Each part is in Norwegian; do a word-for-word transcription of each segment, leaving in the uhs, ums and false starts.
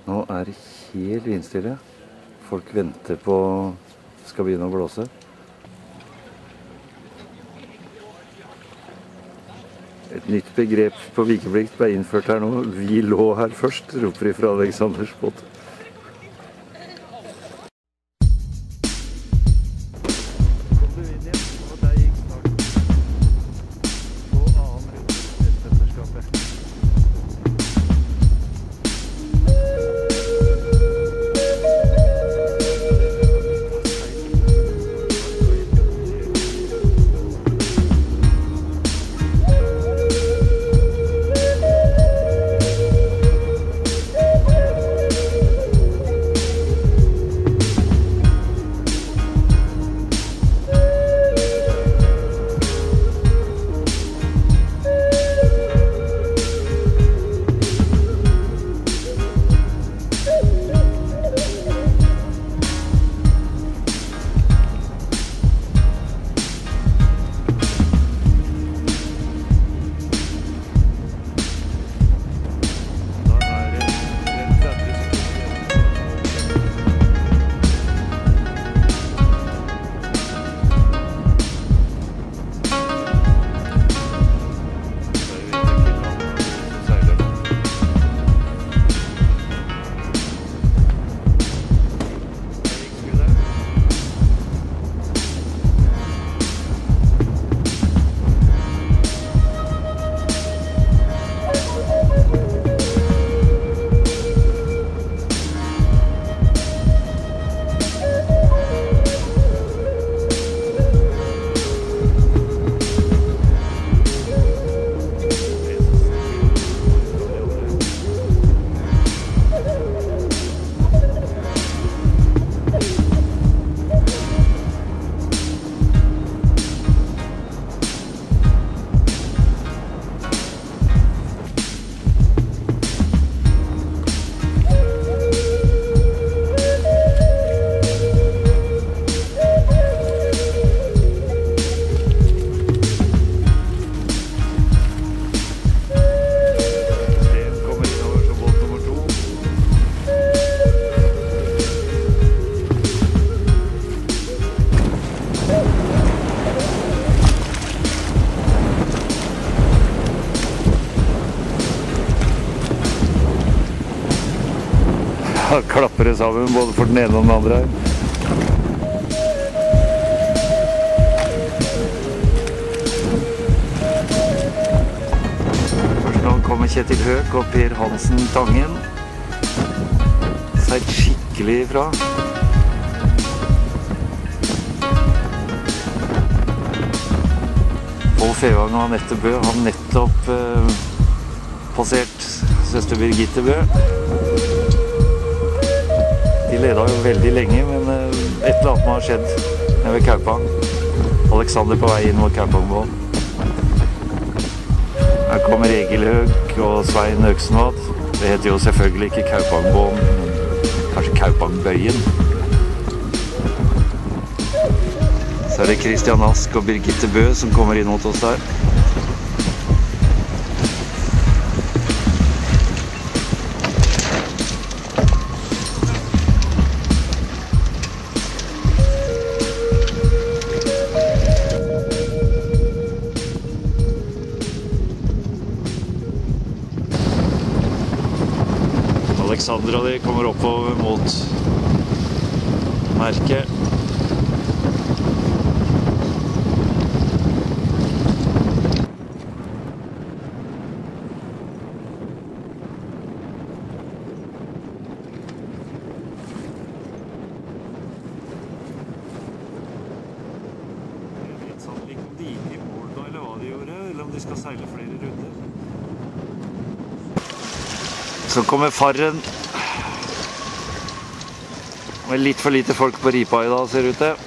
Nå er det helt vindstille. Folk venter på skal begynne å blåse. Et nytt begrep på vikeplikt ble innført her nå. Vi lå her først, roper de fra Alexanders båt. Da klapper det sammen både for den ene og den andre her. Først nå kommer Kjetil Høek og Per Hansen Tangen. Seilt skikkelig ifra. Pål Fevang og Anette Bø har nettopp eh, passert søster Birgitte Bø. De ledet jo veldig lenge, men et eller annet må ha skjedd nede ved Kaupang. Alexander på vei inn mot Kaupangbåten. Her kommer Egil Høeg og Svein Øksenvad. Det heter jo selvfølgelig ikke Kaupangbåten, men kanskje Kaupangbøyen. Så er det Christian Ask og Birgitte Bø som kommer inn mot oss der. Alexander og de kommer oppover mot merket. Litt sånn lik om de gikk i mål da, eller hva de gjorde, eller om de skal seile flere runder. Så kommer farren. Det er litt for lite folk på ripa i dag, ser det ut til.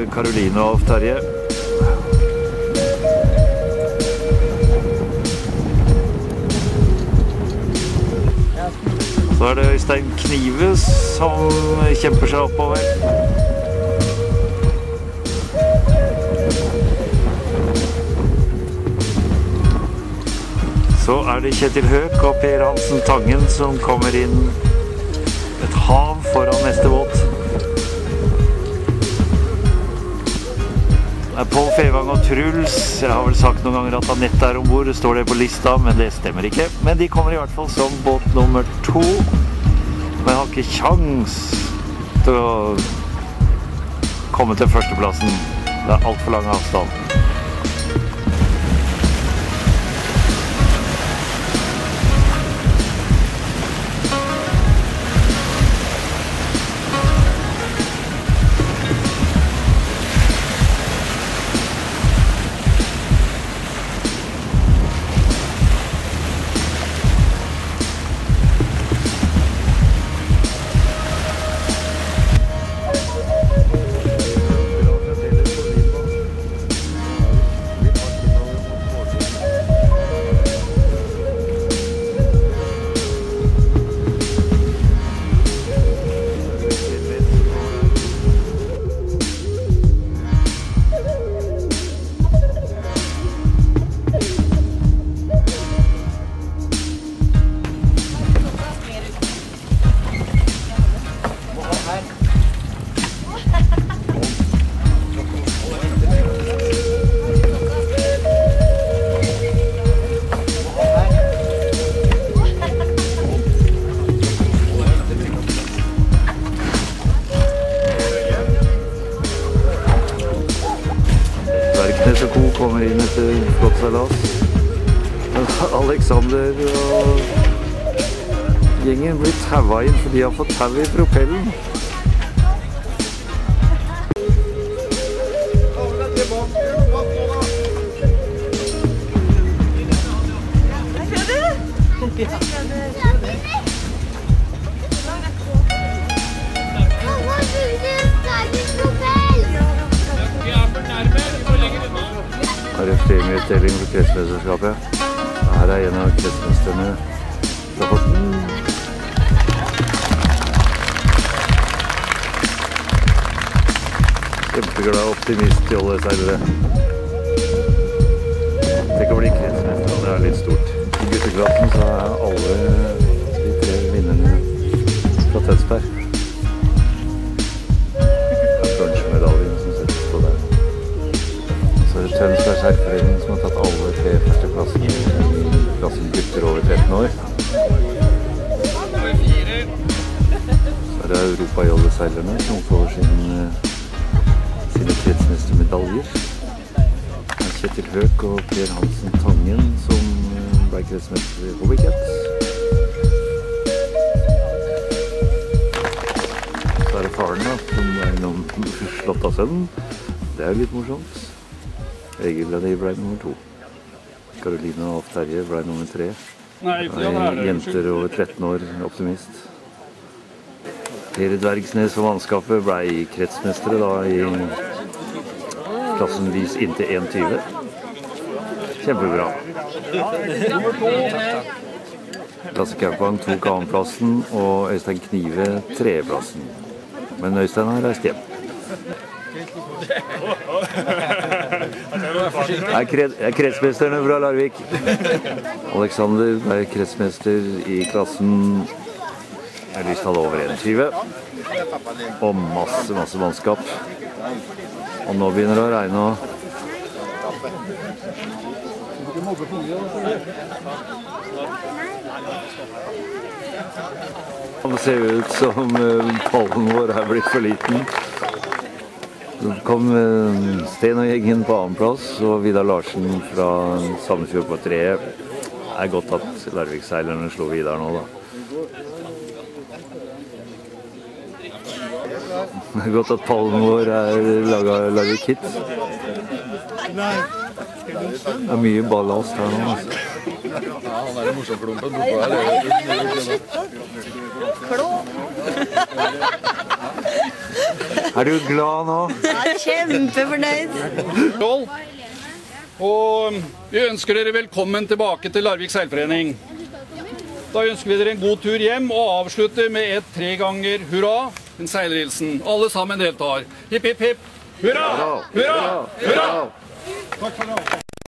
Karoline og Terje. Så er det Øystein Knive som kjemper seg oppover. Så er det Kjetil Høek og Per Hansen Tangen som kommer inn et hav foran neste båt. Det er Pål Fevang og Truls. Jeg har vel sagt noen ganger at Anette er ombord, det står det på lista, men det stemmer ikke. Men de kommer i hvert fall som båt nummer to. Men jeg har ikke sjans til å komme til førsteplassen. Det er alt for lang avstand. Dvergnes og Co kommer inn etter flott seilas. Alexander og gjengen blir taua inn, for de har fått tau i propellen. Her er premieutdeling for kretsmesterskapet. Her er en av kretsmesterne fra Horten. Kjempeglad optimist i alle seilere. Tenk å bli kretsmester, det er litt stort. I gutteklassen så er alle de tre vinnerne fra Tønsberg. Tønsberg seilforening som har tatt alle tre førsteplassene i klassen gutter over tretten år. Så er det Europa-jolleseilerne som får sin, sine kretsmestermedaljer. Kjetil Høek og Per Hansen Tangen som ble kretsmester i Hobbycat. Så er det faren da, som er innom slått av sønnen. Det er jo litt morsomt. Egil ble nummer to. Karoline og Terje ble nummer tre. Nei, jenter over tretten år, optimist. Per Dvergsnes og mannskapet ble kretsmestere da i klassen vis inntil en tyve. Kjempebra. Lasse Kaupang tok annenplassen og Øystein Knive tredjeplassen. Men Øystein har reist hjem. Jeg er kretsmesterne fra Larvik. Alexander ble kretsmester i klassen jeg har lyst til å ha over tjueen. Og masse, masse mannskap. Og nå begynner det å regne og det ser ut som pallen vår er blitt for liten. Så kom Sten og gjengen på annen plass, og Vidar Larsen fra Sandefjord på treet. Det er godt at Larvik-seilerne slo Vidar nå, da. Det er godt at pallen vår er laget av Larvik Hit. Det er mye ballast her nå, altså. Ja, han er en morsomklumpen bortpå her. Klå! Er du glad nå? Ja, kjempefornøyd. Og vi ønsker dere velkommen tilbake til Larvik Seilforening. Da ønsker vi dere en god tur hjem og avslutter med et tre ganger hurra, en seilerhilsen. Alle sammen deltar. Hipp, hipp, hipp. Hurra! Hurra! Hurra! Takk for det.